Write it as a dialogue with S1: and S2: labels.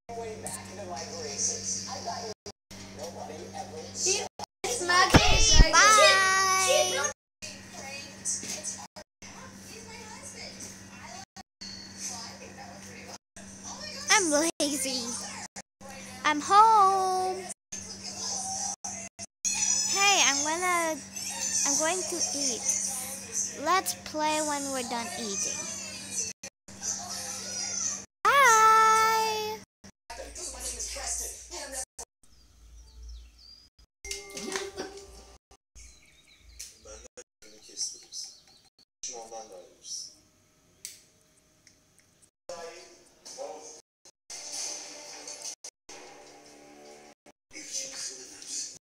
S1: Bye. I'm lazy. I'm home. Hey, I'm going to eat. Let's play when we're done eating. Bye.
S2: Ondan da ayrılırız.